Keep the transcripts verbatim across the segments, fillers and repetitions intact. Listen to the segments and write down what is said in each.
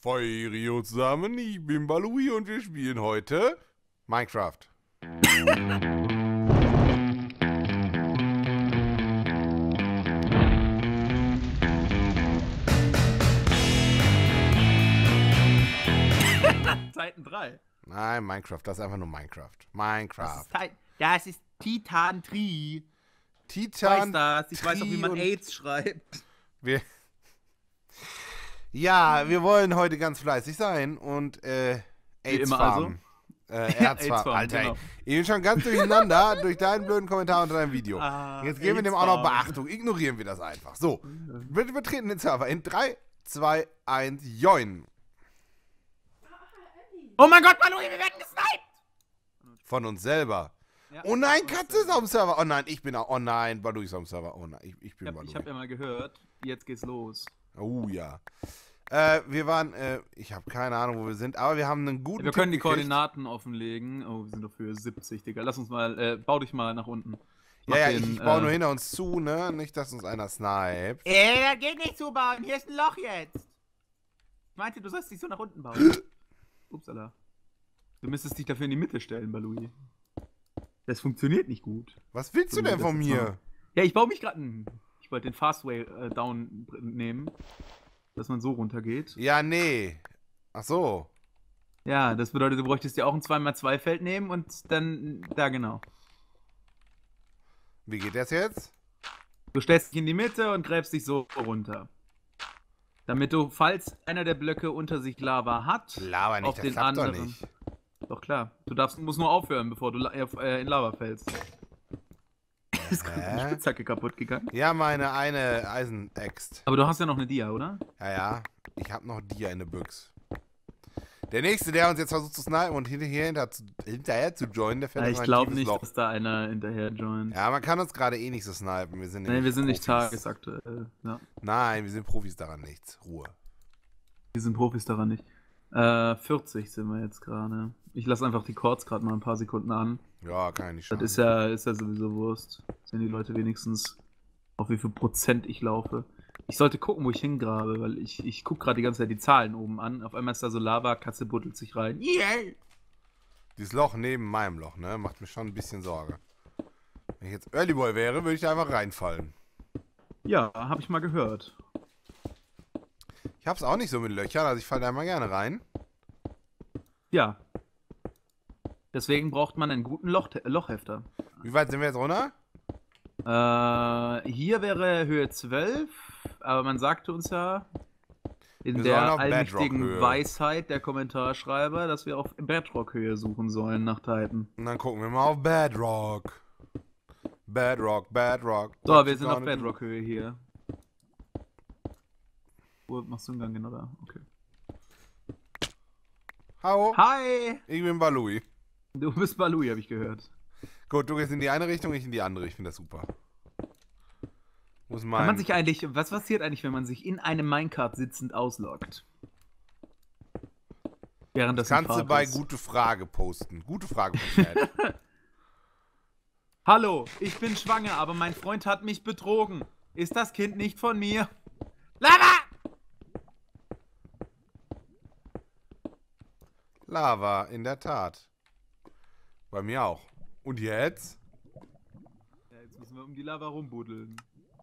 Feurio zusammen, ich bin Balui und wir spielen heute Minecraft. Titan drei. Nein, Minecraft, das ist einfach nur Minecraft. Minecraft. Das ist, das ist Titan drei. Titan. Ich weiß das, ich weiß auch, wie man und AIDS schreibt. Wir ja, wir wollen heute ganz fleißig sein und äh, AIDS immer farmen. Also. Äh, Erz farmen. Alter, genau. Ich bin schon ganz durcheinander durch deinen blöden Kommentar unter deinem Video. Ah, Jetzt geben wir dem auch noch Beachtung. Ignorieren wir das einfach. So, wir betreten den Server in drei, zwei, eins, join. Oh mein Gott, Balui, wir werden gesniped! Von uns selber. Ja, oh nein, Katze ist auf dem Server. Oh nein, ich bin auch. Oh nein, Balui ist auf dem Server. Oh nein, ich, ich bin ich hab, Balui. Ich hab ja mal gehört, jetzt geht's los. Oh ja. Äh, wir waren, äh, ich habe keine Ahnung, wo wir sind, aber wir haben einen guten ja, Wir können Tipp die gekriegt. Koordinaten offenlegen. Oh, wir sind doch für siebzig, Digga. Lass uns mal, äh, bau dich mal nach unten. Mach ja, ja, den, ich, ich baue äh, nur hinter uns zu, ne? Nicht, dass uns einer sniped. Ey, das geht nicht zubauen. Hier ist ein Loch jetzt. Ich meinte, du sollst dich so nach unten bauen. Upsala. Du müsstest dich dafür in die Mitte stellen, Balui. Das funktioniert nicht gut. Was willst du denn von mir? Ja, ich baue mich gerade. Ich wollte den Fastway äh, down nehmen. Dass man so runtergeht. Ja, nee. Ach so. Ja, das bedeutet, du bräuchtest ja auch ein zwei mal zwei Feld nehmen und dann. Da, genau. Wie geht das jetzt? Du stellst dich in die Mitte und gräbst dich so runter. Damit du, falls einer der Blöcke unter sich Lava hat, Lava nicht, auf das den klappt anderen. Doch nicht. Doch klar. Du darfst, musst nur aufhören, bevor du äh, in Lava fällst. Ist gerade eine Spitzhacke kaputt gegangen. Ja, meine eine Eisenext. Aber du hast ja noch eine Dia, oder? Ja, ja. Ich habe noch Dia in der Büchse. Der nächste, der uns jetzt versucht zu snipen und hinterher, hinter, hinterher zu joinen, der fällt ja, in ein ich glaube nicht, Loch. dass da einer hinterher joint. Ja, man kann uns gerade eh nicht so snipen. Wir sind Nein, wir sind nicht Profis. tagesaktuell. Ja. Nein, wir sind Profis daran nichts. Ruhe. Wir sind Profis daran nicht. Äh, vierzig sind wir jetzt gerade. Ich lasse einfach die Chords gerade mal ein paar Sekunden an. Ja, kann ich nicht schauen. Das ist ja, ist ja sowieso Wurst. Sehen die Leute wenigstens, auf wie viel Prozent ich laufe. Ich sollte gucken, wo ich hingrabe, weil ich, ich gucke gerade die ganze Zeit die Zahlen oben an. Auf einmal ist da so Lava, Katze buddelt sich rein. Yeah! Dieses Loch neben meinem Loch, ne? Macht mir schon ein bisschen Sorge. Wenn ich jetzt Early Boy wäre, würde ich da einfach reinfallen. Ja, habe ich mal gehört. Ich hab's auch nicht so mit Löchern, also ich falle da mal gerne rein. Ja. Deswegen braucht man einen guten Loch Lochhefter. Wie weit sind wir jetzt runter? Äh, hier wäre Höhe zwölf, aber man sagte uns ja in Wir der sollen auf allmächtigen Bedrock-Höhe. Weisheit der Kommentarschreiber, dass wir auf Bedrock-Höhe suchen sollen nach Titan. Und dann gucken wir mal auf Bedrock. Bedrock, Bedrock. So, What wir you sind auf gonna do? Bedrock-Höhe hier. Wo machst du einen Gang genau da? Okay. Hallo, Hi! ich bin Balui. Du bist Balui, habe ich gehört. Gut, du gehst in die eine Richtung, ich in die andere. Ich finde das super. Muss mein... Kann man sich eigentlich, was passiert eigentlich, wenn man sich in einem Minecart sitzend ausloggt? Während das, das kannst du bei ist. Gute Frage posten. Gute Frage. Chat. Hallo, ich bin schwanger, aber mein Freund hat mich betrogen. Ist das Kind nicht von mir? Lava! Lava, in der Tat. Bei mir auch. Und jetzt? Ja, jetzt müssen wir um die Lava rumbuddeln.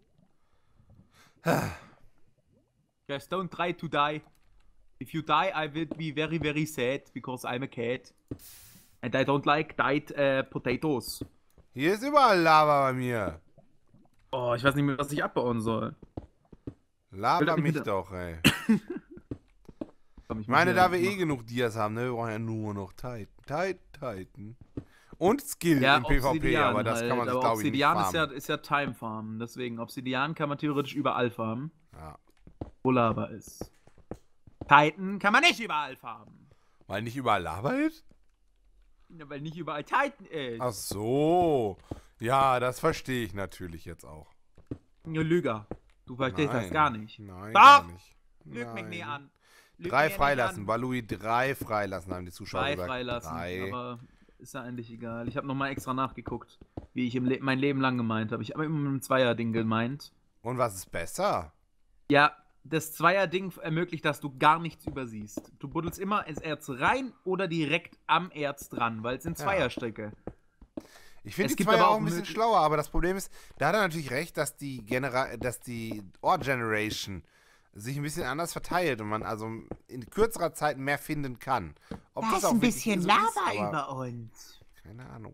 Just don't try to die. If you die, I will be very, very sad, because I'm a cat. And I don't like dyed uh, potatoes. Hier ist überall Lava bei mir. Oh, ich weiß nicht mehr, was ich abbauen soll. Lava Will- mich will- doch, ey. Komm, Ich meine, muss da wir hier- eh genug Dias haben, ne? Wir brauchen ja nur noch Titan. Titan, Titan. Und Skill Ja, im PvP, Obsidian aber das halt. kann man sich, Aber glaube ich, nicht Obsidian ist farmen. ja, ist ja Time Farmen. Deswegen, Obsidian kann man theoretisch überall farmen, Ja. wo Lava ist. Titan kann man nicht überall farmen. Weil nicht überall Lava ist? Ja, weil nicht überall Titan ist. Ach so. Ja, das verstehe ich natürlich jetzt auch. Ja, Lüger. Du verstehst das Nein. gar nicht. Nein, Doch! gar nicht. Lüg mich Nein. nie an. Lüg Drei mir nicht freilassen. an. Balui, drei freilassen, haben die Zuschauer Drei gesagt. freilassen, Drei. aber ist ja eigentlich egal. Ich habe nochmal extra nachgeguckt, wie ich im Le mein Leben lang gemeint habe. Ich habe immer mit einem Zweier-Ding gemeint. Und was ist besser? Ja, das Zweier-Ding ermöglicht, dass du gar nichts übersiehst. Du buddelst immer ins Erz rein oder direkt am Erz dran, weil es in Zweierstrecke. Ich finde die Zweier auch ein bisschen schlauer, aber das Problem ist, da hat er natürlich recht, dass die Genera dass die Ore-Generation sich ein bisschen anders verteilt und man also in kürzerer Zeit mehr finden kann. Ob da das ist auch ein bisschen so Lava ist, über uns. Keine Ahnung.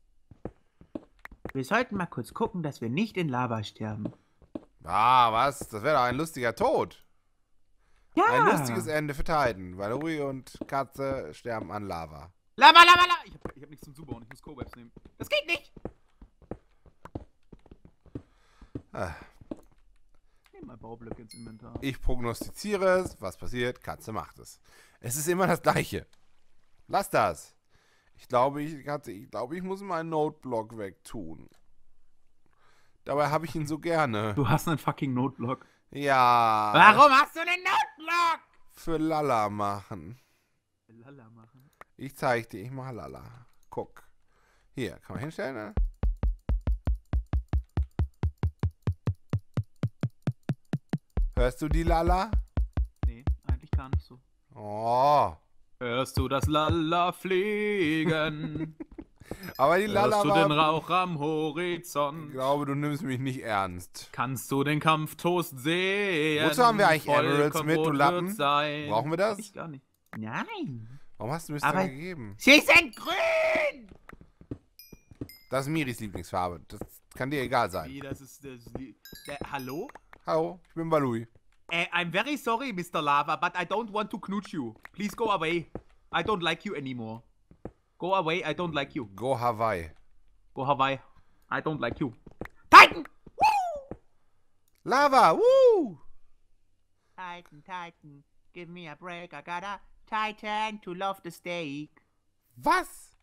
Wir sollten mal kurz gucken, dass wir nicht in Lava sterben. Ah, was? Das wäre doch ein lustiger Tod. Ja. Ein lustiges Ende für Titan, weil Rui und Katze sterben an Lava. Lava, Lava, Lava! Ich hab, ich hab nichts zum Zubauen, ich muss Cobwebs nehmen. Das geht nicht! Ah. Nehmen mal Baublöcke ins Inventar. Ich prognostiziere es, was passiert, Katze macht es. Es ist immer das Gleiche. Lass das. Ich glaube, ich, Katze, ich, glaube, ich muss meinen Noteblock wegtun. Dabei habe ich ihn so gerne. Du hast einen fucking Noteblock. Ja. Warum hast du einen Noteblock? Für Lala machen. Für Lala machen? Ich zeig dir, ich mache Lala. Guck. Hier, kann man hinstellen, ne? Hörst du die Lala? Nee, eigentlich gar nicht so. Oh. Hörst du das Lala fliegen? Aber die Lala Hörst du war... den Rauch am Horizont? Ich glaube, du nimmst mich nicht ernst. Kannst du den Kampftoast sehen? Wozu haben wir eigentlich Emeralds mit, du Lappen? Sein. Brauchen wir das? Ich gar nicht. Nein. Warum hast du mir das Aber dann gegeben? Sie sind grün! Das ist Miris Lieblingsfarbe. Das kann dir egal sein. Wie, das ist... Das, die, der, hallo? Hallo, ich bin Balui. Uh, I'm very sorry, Mister Lava, but I don't want to knutch you. Please go away. I don't like you anymore. Go away, I don't like you. Go Hawaii. Go Hawaii. I don't like you. Titan! Woo! Lava, woo! Titan, Titan, give me a break. I got a Titan to love the steak. Was?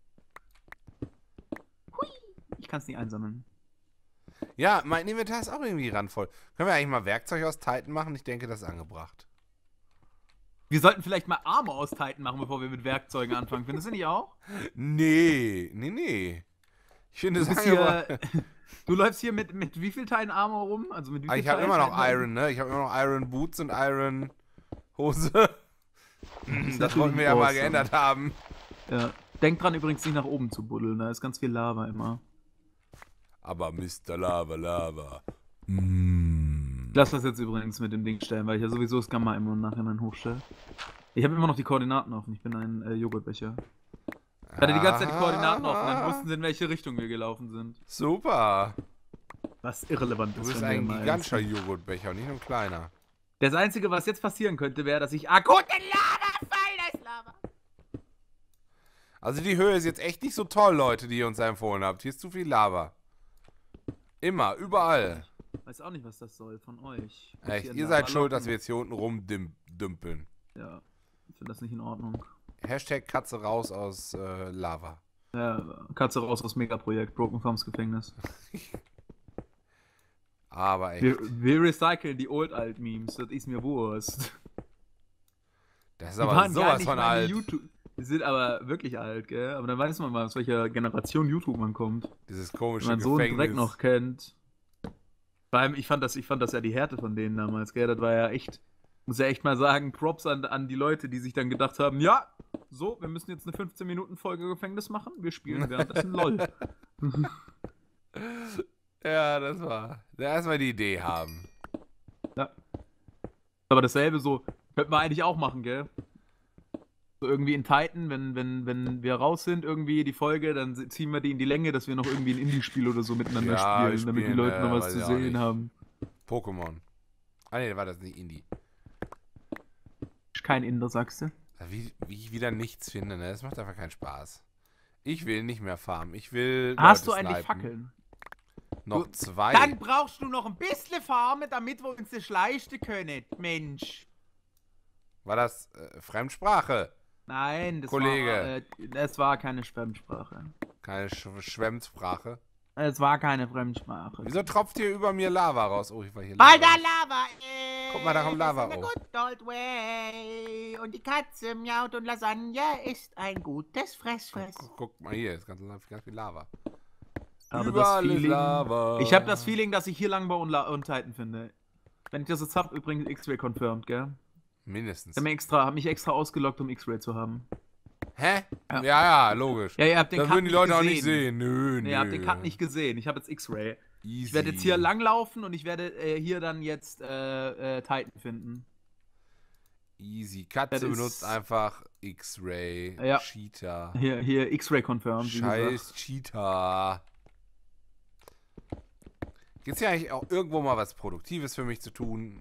Hui. Ich kann es nicht einsammeln. Ja, mein Inventar ist auch irgendwie randvoll. Können wir eigentlich mal Werkzeug aus Titan machen? Ich denke, das ist angebracht. Wir sollten vielleicht mal Arme aus Titan machen, bevor wir mit Werkzeugen anfangen. Findest du nicht auch? Nee, nee, nee. Ich finde Du, das bist angebracht. hier, du läufst hier mit, mit wie viel Teilen Armor rum? Also mit wie viel Ich habe Teilen immer noch Titan? Iron, ne? Ich habe immer noch Iron Boots und Iron Hose. ist Das wollten wir ja awesome. mal geändert haben. Ja. Denk dran übrigens nicht nach oben zu buddeln, da ist ganz viel Lava immer. Aber Mister Lava, Lava. Mm. Ich lass das jetzt übrigens mit dem Ding stellen, weil ich ja sowieso das Gamma immer im Nachhinein hochstelle. Ich habe immer noch die Koordinaten offen, ich bin ein äh, Joghurtbecher. Ich hatte die ganze Zeit die Koordinaten offen, dann wussten sie, in welche Richtung wir gelaufen sind. Super. Was irrelevant Du ist. bist von ein mir mal. gigantischer Joghurtbecher und nicht nur ein kleiner. Das Einzige, was jetzt passieren könnte, wäre, dass ich akut in Lava fall, da ist Lava. Also die Höhe ist jetzt echt nicht so toll, Leute, die ihr uns da empfohlen habt. Hier ist zu viel Lava. Immer, überall. Weiß auch nicht, was das soll von euch. Echt, Hier ihr Lava seid schuld, locken. dass wir jetzt hier unten rumdümpeln. Ja, ich finde das nicht in Ordnung. Hashtag Katze raus aus äh, Lava. Ja, Katze raus aus Megaprojekt, Broken Farms Gefängnis. Aber echt. Wir, wir recyceln die Old-Alt-Memes, das ist mir Wurst. Das ist Die aber waren gar sowas nicht von meine alt. YouTube. Die sind aber wirklich alt, gell? Aber dann weiß man mal, aus welcher Generation YouTube man kommt. Dieses Wenn komische man so einen Gefängnis. Dreck noch kennt. Vor allem, ich fand das, ich fand das ja die Härte von denen damals, gell? Das war ja echt, muss ja echt mal sagen, Props an, an die Leute, die sich dann gedacht haben, ja, so, wir müssen jetzt eine fünfzehn Minuten Folge Gefängnis machen, wir spielen währenddessen LOL. Ja, das war. Erstmal die Idee haben. Ja. Aber dasselbe so, könnten wir eigentlich auch machen, gell? So irgendwie in Titan, wenn, wenn, wenn wir raus sind, irgendwie die Folge, dann ziehen wir die in die Länge, dass wir noch irgendwie ein Indie-Spiel oder so miteinander Ja, wir spielen, damit die spielen, Leute noch äh, was weiß zu ich auch sehen nicht. haben. Pokémon. Ah ne, war das nicht Indie. Ist kein Inder, sagst du? Wie, wie ich wieder nichts finde, ne? Das macht einfach keinen Spaß. Ich will nicht mehr farmen. Ich will. Hast Leute du eigentlich snipen. Fackeln? Noch Du- zwei. Dann brauchst du noch ein bisschen Farmen, damit wir uns das leisten können, Mensch. War das äh, Fremdsprache? Nein, das Kollege. war, äh, das war keine Fremdsprache. Keine Sch Schwemmsprache. Es war keine Fremdsprache. Wieso tropft hier über mir Lava raus? Oh, ich war hier Weil Lava. da Lava ist. Guck mal, da kommt Lava in the auf. good old way. Und die Katze miaut und Lasagne ist ein gutes Fressfress. Guck, guck mal hier, ist ganz, ganz viel Lava. Aber Überall das ist Feeling, Lava. ich habe das Feeling, dass ich hier Langbau und, La und Titan finde. Wenn ich das jetzt hab, übrigens X-Ray confirmed, gell? Mindestens. Ich hab mich extra, hab mich extra ausgeloggt, um X-Ray zu haben. Hä? Ja. Ja, ja, logisch. Ja, ihr habt den Dann Cut würden die nicht Leute gesehen. auch nicht sehen. Nö, Nee, nö. ihr habt den Cut nicht gesehen. Ich habe jetzt X-Ray. Easy. Ich werde jetzt hier langlaufen und ich werde äh, hier dann jetzt äh, äh, Titan finden. Easy. Katze Das benutzt ist- einfach X-Ray. Ja. Cheater. Hier, hier X-Ray confirmed. wie gesagt. Scheiß Cheater. Gibt's hier eigentlich auch irgendwo mal was Produktives für mich zu tun?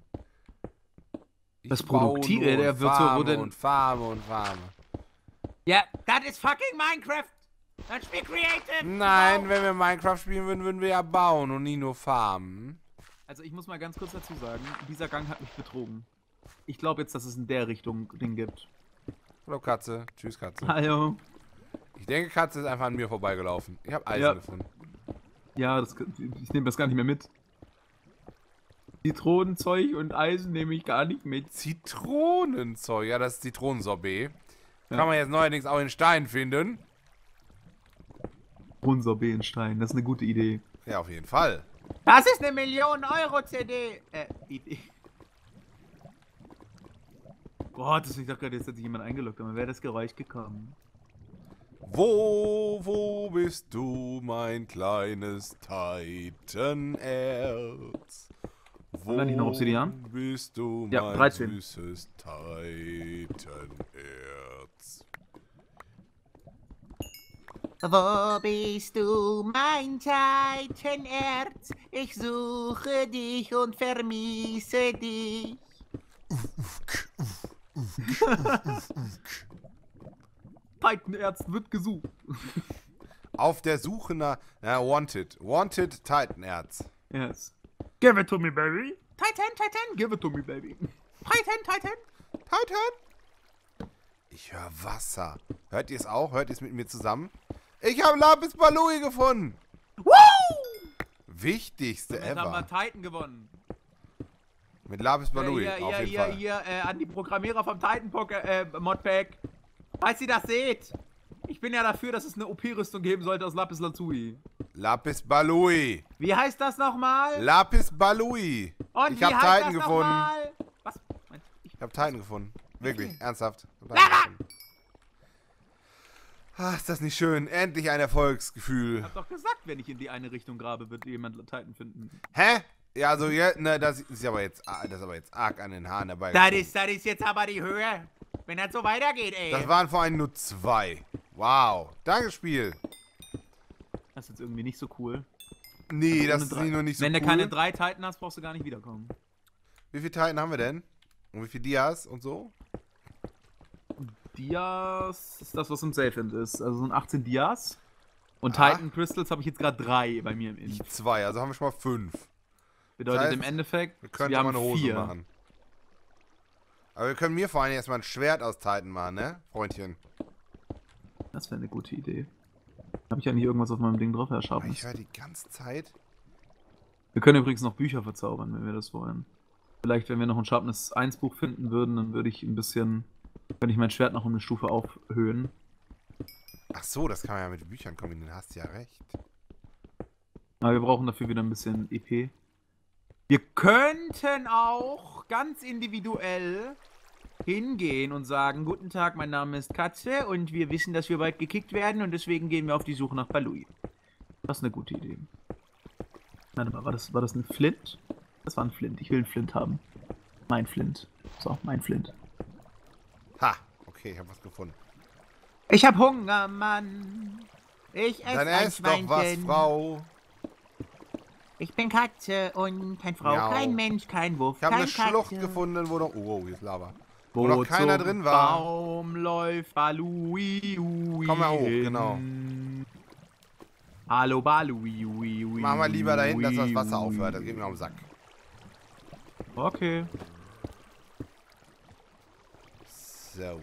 Ich Das baue Produktive, nur der und wird so, wo farme denn- und farme und farme. Ja, das ist fucking Minecraft. Dann spiel creative. Nein, wenn wir Minecraft spielen würden, würden wir ja bauen und nie nur farmen. Also ich muss mal ganz kurz dazu sagen, dieser Gang hat mich betrogen. Ich glaube jetzt, dass es in der Richtung Ding gibt. Hallo Katze. Tschüss Katze. Hallo. Ich denke, Katze ist einfach an mir vorbeigelaufen. Ich habe Eisen Ja. gefunden. Ja, das, ich nehme das gar nicht mehr mit. Zitronenzeug und Eisen nehme ich gar nicht mit. Zitronenzeug. Ja, das ist Zitronensorbet. Ja. Kann man jetzt neuerdings auch in Stein finden. Zitronensorbet in Stein, das ist eine gute Idee. Ja, auf jeden Fall. Das ist eine Million Euro C D. Äh, Idee. Gott, ich dachte gerade, jetzt hat sich jemand eingeloggt, aber wäre das Geräusch gekommen. Wo, wo bist du, mein kleines Titan-Erz? Wo Haben wir nicht noch Obsidian? bist du, Ja, mein dreizehn. süßes Titan-Erz? Wo bist du, mein Titan-Erz? Ich suche dich und vermisse dich. Titan-Erz wird gesucht. Auf der Suche nach... Na, Wanted. Wanted Titan-Erz. Yes. Give it to me, baby. Titan, Titan, Give it to me, baby. Titan, Titan. Titan? Ich höre Wasser. Hört ihr es auch? Hört ihr es mit mir zusammen? Ich habe Lapis Balui gefunden. Woo! Wichtigste Damit haben wir ever. Titan gewonnen. Mit Lapis Balui, hier, auf hier, jeden hier, Fall. hier, äh, an die Programmierer vom Titan Poker, äh, Modpack. Falls ihr das seht, ich bin ja dafür, dass es eine O P-Rüstung geben sollte aus Lapis Lazuli. Lapis Balui. Wie heißt das nochmal? Lapis Balui. Und Ich wie hab heißt Titan das gefunden. nochmal? Was? Ich, Ich habe Titan gefunden. Wirklich, ernsthaft. Ich hab Lava! Titan gefunden. Ah, ist das nicht schön? Endlich ein Erfolgsgefühl. hab doch gesagt, wenn ich in die eine Richtung grabe, wird jemand Titan finden. Hä? Ja, also, ja, ne, das ist aber jetzt, ah, das ist aber jetzt arg an den Haaren dabei. Das ist, das ist jetzt aber die Höhe. Wenn das so weitergeht, ey. Das waren vor allem nur zwei. Wow. Danke, Spiel. Das ist jetzt irgendwie nicht so cool. Nee, das Ohne ist drei- nicht nur nicht so Wenn cool. du keine drei Titan hast, brauchst du gar nicht wiederkommen. Wie viele Titan haben wir denn? Und wie viele Dias und so? Dias ist das, was im Safe End ist. Also sind achtzehn Dias. Und Ah. Titan Crystals habe ich jetzt gerade drei bei mir im Inn. Ich zwei, also haben wir schon mal fünf. Bedeutet das heißt, im Endeffekt, Wir wir, könnten haben mal eine Hose vier. machen. Aber wir können mir vor allem erstmal ein Schwert aus Titan machen, ne? Freundchen. Das wäre eine gute Idee. Habe ich eigentlich irgendwas auf meinem Ding drauf, Herr Aber Sharpness? ich höre die ganze Zeit. Wir können übrigens noch Bücher verzaubern, wenn wir das wollen. Vielleicht, wenn wir noch ein Sharpness eins Buch finden würden, dann würde ich ein bisschen, könnte ich mein Schwert noch um eine Stufe aufhöhen. Ach so, das kann man ja mit Büchern kombinieren. Hast ja recht. Aber wir brauchen dafür wieder ein bisschen E P. Wir könnten auch ganz individuell hingehen und sagen, guten Tag, mein Name ist Katze und wir wissen, dass wir bald gekickt werden und deswegen gehen wir auf die Suche nach Balui. Das ist eine gute Idee. Warte mal, war das, war das ein Flint? Das war ein Flint. Ich will einen Flint haben. Mein Flint. So, mein Flint. Ha, okay, ich habe was gefunden. Ich hab Hunger, Mann. Ich esse Dann ein ess doch was, Schweinchen. Frau. Ich bin Katze und kein Frau, Miau. kein Mensch, kein Wurf, Ich habe kein eine Schlucht Katze. gefunden, wo noch... Oh, hier ist Lava. Wo noch keiner zum drin war. Baum läuft Balui. Ui, Komm mal hoch, hin. genau. Hallo Balui. Ui, ui, Mach mal lieber dahin, dass das ui, Wasser ui. aufhört. Das geht mir auf den Sack. Okay. So.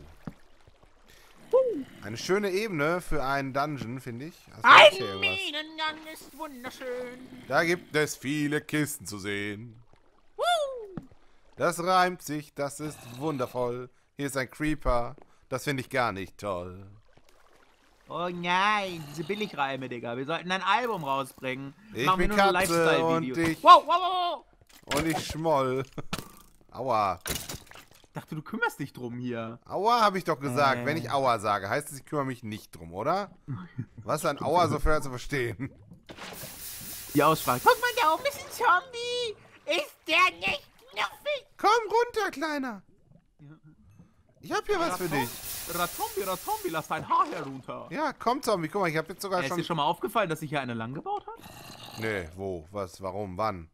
Eine schöne Ebene für einen Dungeon, finde ich. Hast du Ein hier irgendwas? Minengang ist wunderschön. Da gibt es viele Kisten zu sehen. Woo! Das reimt sich, das ist wundervoll. Hier ist ein Creeper. Das finde ich gar nicht toll. Oh nein, diese Billigreime, Digga. Wir sollten ein Album rausbringen. Ich Machen wir bin nur so Katze Lifestyle-Videos. und ich- Wow, wow, wow, wow. Und ich schmoll. Aua. Ich dachte, du kümmerst dich drum hier. Aua, habe ich doch gesagt. Äh. Wenn ich Aua sage, heißt es, ich kümmere mich nicht drum, oder? Was ist ein Aua so schwer zu verstehen? Die Aussprache. Guck mal, da oben ist ein Zombie. Ist der nicht knuffig? Komm runter, Kleiner. Ich hab hier was für dich. Ratombi, Ratombi, lass dein Haar herunter. Ja, komm, Zombie. Guck mal, ich habe jetzt sogar Äh, schon... Ist dir schon mal aufgefallen, dass sich hier einer lang gebaut hat? Nee, wo? Was? Warum? Wann?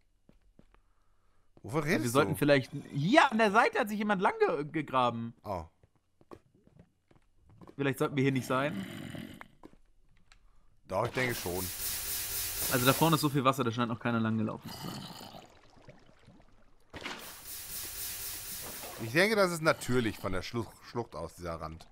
Wovon redest Wir sollten du? vielleicht... Hier an der Seite hat sich jemand lang ge gegraben. Oh. Vielleicht sollten wir hier nicht sein. Doch, ich denke schon. Also da vorne ist so viel Wasser, da scheint noch keiner lang gelaufen zu sein. Ich denke, das ist natürlich von der Schlucht, Schlucht aus, dieser Rand.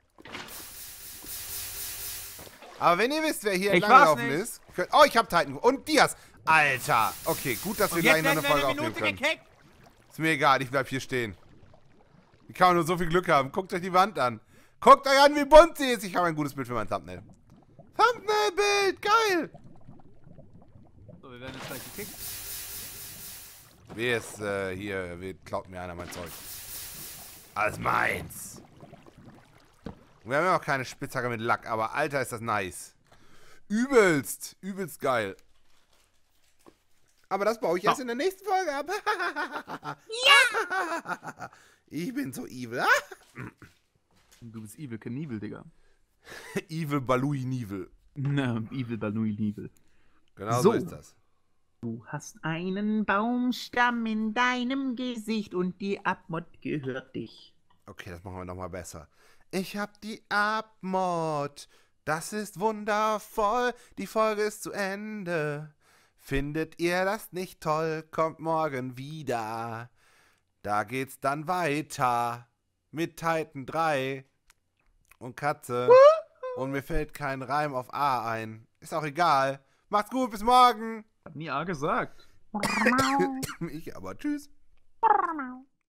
Aber wenn ihr wisst, wer hier Ich entlang gelaufen war's nicht. ist... Könnt, oh, ich hab Titan. Und Diaz. Alter. Okay, gut, dass wir Und gleich jetzt noch eine werden wir Folge eine aufnehmen Minute können. gekickt. Ist mir egal, ich bleib hier stehen. Wie kann man nur so viel Glück haben? Guckt euch die Wand an. Guckt euch an, wie bunt sie ist. Ich habe ein gutes Bild für mein Thumbnail. Thumbnail-Bild, geil. So, wir werden jetzt gleich gekickt. Wer ist äh, hier? Wer klaut mir einer mein Zeug? Alles meins. Wir haben ja auch keine Spitzhacke mit Lack, aber Alter, ist das nice. Übelst. Übelst geil. Aber das baue ich erst in der nächsten Folge ab. Ja! Ich bin so evil. Du bist Evil Knievel, Digga. Evil Balui Nivel. Na, Evil Balui Nivel. Genau so. So ist das. Du hast einen Baumstamm in deinem Gesicht und die Abmod gehört dich. Okay, das machen wir nochmal besser. Ich hab die Abmod. Das ist wundervoll. Die Folge ist zu Ende. Findet ihr das nicht toll? Kommt morgen wieder. Da geht's dann weiter. Mit Titan drei. Und Katze. Und mir fällt kein Reim auf A ein. Ist auch egal. Macht's gut, bis morgen. Hab nie A gesagt. Ich aber. Tschüss.